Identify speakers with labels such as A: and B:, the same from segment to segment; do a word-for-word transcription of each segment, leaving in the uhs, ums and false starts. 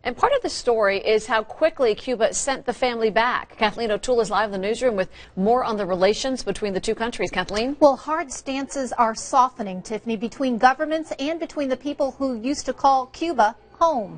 A: And part of the story is how quickly Cuba sent the family back. Cathleen O'Toole is live in the newsroom with more on the relations between the two countries. Kathleen?
B: Well, hard stances are softening, Tiffany, between governments and between the people who used to call Cuba home.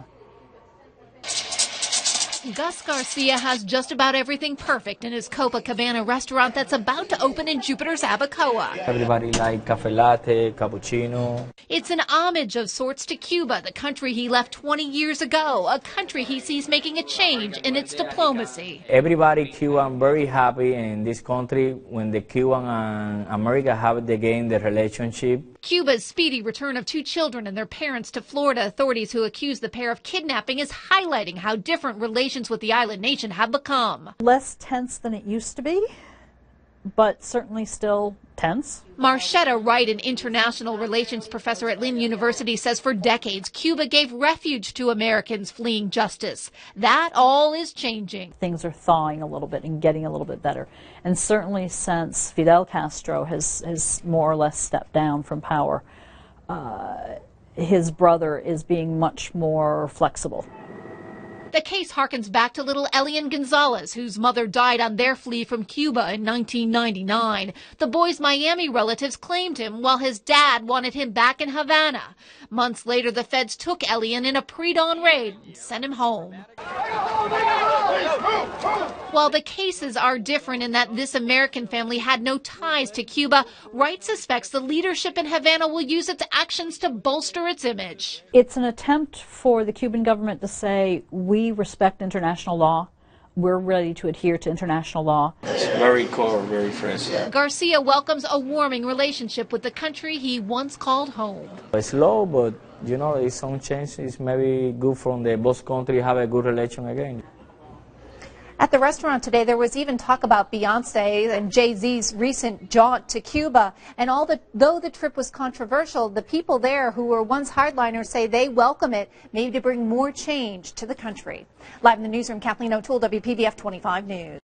C: Gus Garcia has just about everything perfect in his Copacabana restaurant that's about to open in Jupiter's Abacoa.
D: Everybody like cafe latte, cappuccino.
C: It's an homage of sorts to Cuba, the country he left twenty years ago, a country he sees making a change in its diplomacy.
D: Everybody Cuban very happy in this country when the Cuban and America have again the relationship.
C: Cuba's speedy return of two children and their parents to Florida, authorities who accuse the pair of kidnapping, is highlighting how different relations with the island nation have become.
E: Less tense than it used to be, but certainly still tense.
C: Marchetta Wright, an international relations professor at Lynn University, says for decades Cuba gave refuge to Americans fleeing justice. That all is changing.
E: Things are thawing a little bit and getting a little bit better. And certainly since Fidel Castro has, has more or less stepped down from power, uh, his brother is being much more flexible.
C: The case harkens back to little Elian Gonzalez, whose mother died on their flee from Cuba in nineteen ninety-nine. The boy's Miami relatives claimed him while his dad wanted him back in Havana. Months later, the feds took Elian in a pre-dawn raid and sent him home. While the cases are different in that this American family had no ties to Cuba, Wright suspects the leadership in Havana will use its actions to bolster its image.
E: It's an attempt for the Cuban government to say, we respect international law. We're ready to adhere to international law.
D: It's very cold, very fresh.
C: Garcia welcomes a warming relationship with the country he once called home.
D: It's slow, but you know, it's some change. It's maybe good from the both countries have a good relation again.
B: At the restaurant today, there was even talk about Beyonce and Jay-Z's recent jaunt to Cuba. And all the, though the trip was controversial, the people there who were once hardliners say they welcome it, maybe to bring more change to the country. Live in the newsroom, Cathleen O'Toole, W P B F twenty-five News.